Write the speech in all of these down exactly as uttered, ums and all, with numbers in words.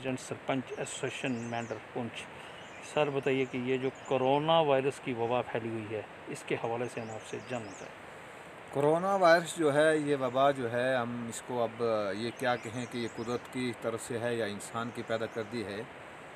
President sarpanch association Mendhar Poonch. Sir बताइए कि ये जो कोरोना वायरस की वबा फैली हुई है, इसके हवाले से हम आपसे जानना चाहें। कोरोना वायरस जो है, ये वबा जो है, हम इसको अब ये क्या कहें कि ये कुदरत की तरफ से है या इंसान की पैदा कर दी है।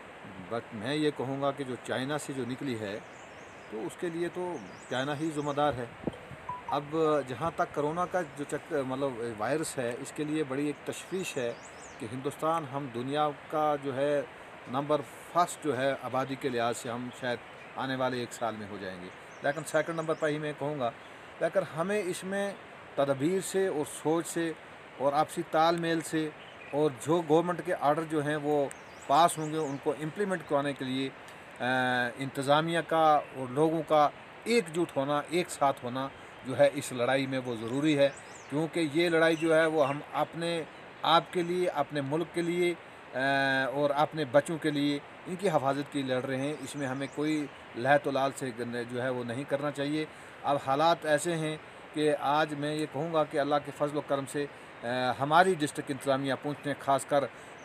बट मैं ये कहूँगा कि जो चाइना से जो निकली है, तो उसके लिए तो चाइना ही ज़िम्मेदार है। अब जहाँ तक कोरोना का जो चक्कर मतलब वायरस है, इसके लिए बड़ी एक तशवीश है कि हिंदुस्तान, हम दुनिया का जो है नंबर फर्स्ट जो है आबादी के लिहाज से, हम शायद आने वाले एक साल में हो जाएंगे। लेकिन सेकंड नंबर पर ही मैं कहूँगा। लेकिन हमें इसमें तदबीर से और सोच से और आपसी तालमेल से, और जो गवर्नमेंट के आर्डर जो हैं वो पास होंगे, उनको इम्प्लीमेंट कराने के लिए इंतज़ामिया का और लोगों का एकजुट होना, एक साथ होना जो है इस लड़ाई में वो ज़रूरी है। क्योंकि ये लड़ाई जो है वो हम अपने आप के लिए, अपने मुल्क के लिए और अपने बच्चों के लिए, इनकी हिफाजत की लड़ रहे हैं। इसमें हमें कोई लह तो लाल से जो है वो नहीं करना चाहिए। अब हालात ऐसे हैं कि आज मैं ये कहूँगा कि अल्लाह के फजल व करम से आ, हमारी डिस्ट्रिक्ट इंतज़ामिया पुंछ ने खासकर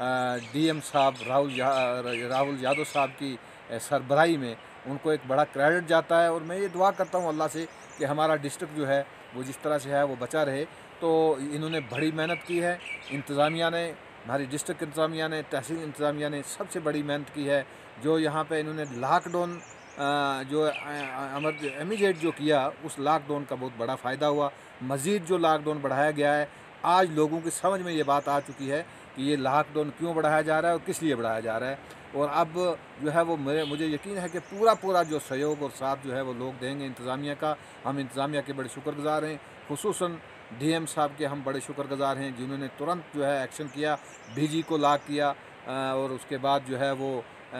डीएम साहब राहुल राहुल यादव साहब की सरबराही में उनको एक बड़ा क्रेडिट जाता है। और मैं ये दुआ करता हूँ अल्लाह से कि हमारा डिस्ट्रिक्ट जो है वो जिस तरह से है वो बचा रहे। तो इन्होंने बड़ी मेहनत की है, इंतज़ामिया ने, हमारी डिस्ट्रिक्ट इंतज़ामिया ने, तहसील इंतज़ामिया ने सबसे बड़ी मेहनत की है। जो यहाँ पे इन्होंने लॉकडाउन जो अमर इमीडिएट जो किया, उस लॉकडाउन का बहुत बड़ा फ़ायदा हुआ। मज़ीद जो लॉकडाउन बढ़ाया गया है, आज लोगों की समझ में ये बात आ चुकी है कि ये लॉकडाउन क्यों बढ़ाया जा रहा है और किस लिए बढ़ाया जा रहा है। और अब जो है वो मेरे मुझे यकीन है कि पूरा पूरा जो सहयोग और साथ जो है वो लोग देंगे इंतज़ामिया का। हम इंतज़ामिया के बड़े शुक्रगुज़ार हैं, खुसूसन डीएम साहब के हम बड़े शुक्रगुज़ार हैं, जिन्होंने तुरंत जो है एक्शन किया, डीजी को लॉक किया और उसके बाद जो है वो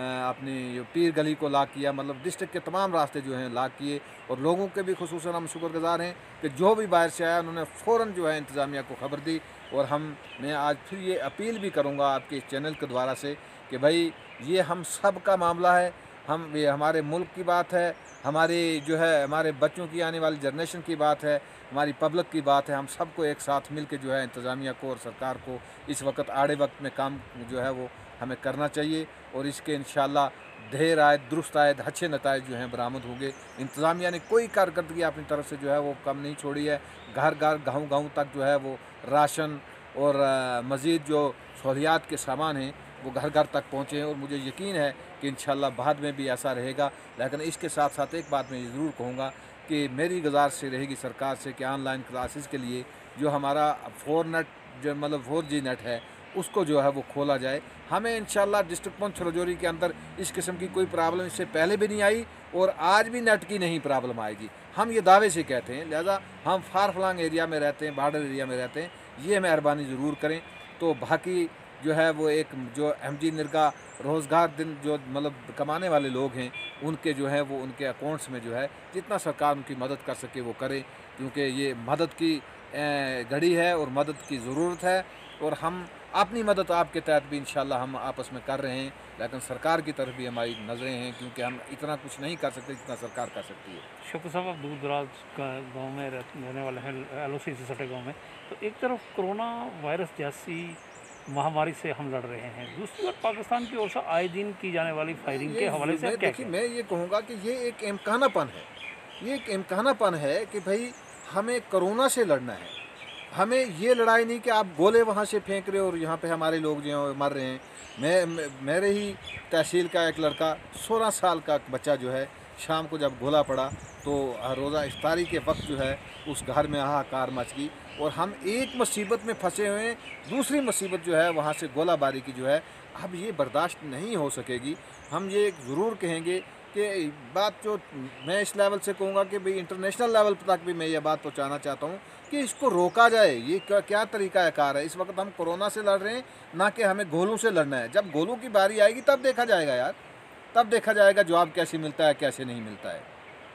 अपनी पीर गली को लॉक किया। मतलब डिस्ट्रिक्ट के तमाम रास्ते जो हैं लॉक किए। और लोगों के भी खुसूसन हम शुक्रगुज़ार हैं कि जो भी बाहर से आया उन्होंने फ़ौरन जो है इंतज़ामिया को ख़बर दी। और हम मैं आज फिर ये अपील भी करूँगा आपके चैनल के द्वारा से कि भाई ये हम सब का मामला है, हम ये हमारे मुल्क की बात है, हमारे जो है हमारे बच्चों की आने वाली जनरेशन की बात है, हमारी पब्लिक की बात है। हम सबको एक साथ मिल के जो है इंतज़ामिया को और सरकार को इस वक्त आड़े वक्त में काम जो है वो हमें करना चाहिए। और इसके इंशाअल्लाह ढेर आयद, दुरुस्त आयद, अच्छे नताइज जो हैं बरामद होंगे। इंतज़ामिया ने कोई कारकर्दगी अपनी तरफ से जो है वो कम नहीं छोड़ी है। घर घर गाँव गाँव तक जो है वो राशन और मज़ीद जो सहूलियात के सामान हैं वो घर घर तक पहुँचे हैं। और मुझे यकीन है कि इंशाअल्लाह बाद में भी ऐसा रहेगा। लेकिन इसके साथ साथ एक बात मैं ज़रूर कहूँगा कि मेरी गुजारिश से रहेगी सरकार से कि ऑनलाइन क्लासेस के लिए जो हमारा फोर नेट जो मतलब फोर जी नेट है उसको जो है वो खोला जाए। हमें इंशाअल्लाह डिस्ट्रिक्ट पुंछ राजौरी के अंदर इस किस्म की कोई प्रॉब्लम इससे पहले भी नहीं आई और आज भी नेट की नहीं प्रॉब्लम आएगी, हम ये दावे से कहते हैं। लिहाजा हम फार फ्लंग एरिया में रहते हैं, बॉर्डर एरिया में रहते हैं, ये मेहरबानी ज़रूर करें। तो बाकी जो है वो एक जो एम जी निरगा रोज़गार दिन जो मतलब कमाने वाले लोग हैं, उनके जो है वो उनके अकाउंट्स में जो है जितना सरकार उनकी मदद कर सके वो करे। क्योंकि ये मदद की घड़ी है और मदद की ज़रूरत है। और हम अपनी मदद आपके तहत भी इंशाल्लाह हम आपस में कर रहे हैं। लेकिन सरकार की तरफ भी हमारी नज़रें हैं, क्योंकि हम इतना कुछ नहीं कर सकते जितना सरकार कर सकती है। शुक्र साहब, आप दूर दराज का गाँव में रहने वाले हैं, एल ओ सी से सटे गाँव में। तो एक तरफ कोरोना वायरस जैसी महामारी से हम लड़ रहे हैं, दूसरी बात पाकिस्तान की ओर से आए दिन की जाने वाली फायरिंग के हवाले से क्या देखिए, मैं ये कहूँगा कि ये एक इम्कानापन है, ये एक इम्कानापन है कि भाई हमें कोरोना से लड़ना है। हमें ये लड़ाई नहीं कि आप गोले वहाँ से फेंक रहे हो और यहाँ पे हमारे लोग जो हैं मर रहे हैं। मैं मेरे ही तहसील का एक लड़का, सोलह साल का बच्चा जो है, शाम को जब गोला पड़ा तो रोज़ा इफ्तारी के वक्त जो है उस घर में हाहाकार मच गई। और हम एक मुसीबत में फंसे हुए हैं, दूसरी मुसीबत जो है वहाँ से गोलाबारी की जो है, अब ये बर्दाश्त नहीं हो सकेगी। हम ये ज़रूर कहेंगे कि बात जो मैं इस लेवल से कहूँगा कि भाई इंटरनेशनल लेवल तक भी मैं ये बात पहुँचाना चाहता हूँ कि इसको रोका जाए। ये क्या क्या तरीका कार है। इस वक्त हम कोरोना से लड़ रहे हैं, ना कि हमें गोलों से लड़ना है। जब गोलों की बारी आएगी तब देखा जाएगा यार, तब देखा जाएगा जवाब कैसे मिलता है कैसे नहीं मिलता है।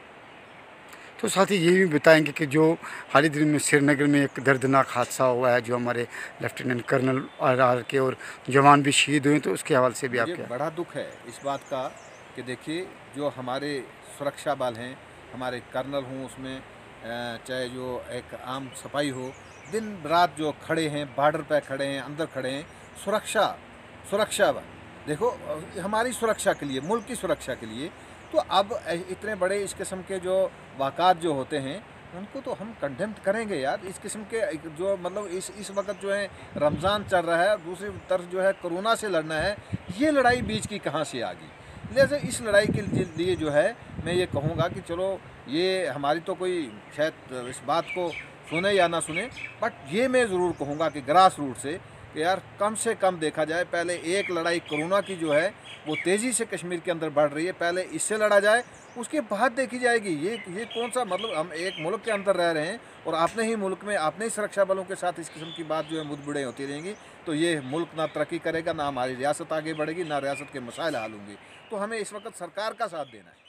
तो साथ ही ये भी बताएंगे कि जो हाल ही दिन में श्रीनगर में एक दर्दनाक हादसा हुआ है, जो हमारे लेफ्टिनेंट कर्नल आर आर के और जवान भी शहीद हुए, तो उसके हवाले से भी आप क्या? बड़ा दुख है इस बात का कि देखिए जो हमारे सुरक्षा बल हैं, हमारे कर्नल हों उसमें, चाहे जो एक आम सिपाही हो, दिन रात जो खड़े हैं, बॉर्डर पर खड़े हैं, अंदर खड़े हैं, सुरक्षा सुरक्षा देखो हमारी सुरक्षा के लिए, मुल्क की सुरक्षा के लिए, तो अब इतने बड़े इस किस्म के जो वाक़ात जो होते हैं उनको तो हम कंडेम करेंगे यार। इस किस्म के जो मतलब इस इस वक्त जो है रमज़ान चल रहा है, दूसरी तरफ जो है कोरोना से लड़ना है, ये लड़ाई बीच की कहाँ से आ गई। लिहाजा इस लड़ाई के लिए जो है मैं ये कहूँगा कि चलो ये हमारी तो कोई शायद इस बात को सुने या ना सुने, बट ये मैं ज़रूर कहूँगा कि ग्रास रूट से कि यार कम से कम देखा जाए, पहले एक लड़ाई कोरोना की जो है वो तेज़ी से कश्मीर के अंदर बढ़ रही है, पहले इससे लड़ा जाए, उसके बाद देखी जाएगी। ये ये कौन सा मतलब हम एक मुल्क के अंदर रह रहे हैं और अपने ही मुल्क में अपने ही सुरक्षा बलों के साथ इस किस्म की बात जो है मुठभेड़ें होती रहेंगी, तो ये मुल्क ना तरक्की करेगा, ना हमारी रियासत आगे बढ़ेगी, ना रियासत के मसाइल हल होंगे। तो हमें इस वक्त सरकार का साथ देना है।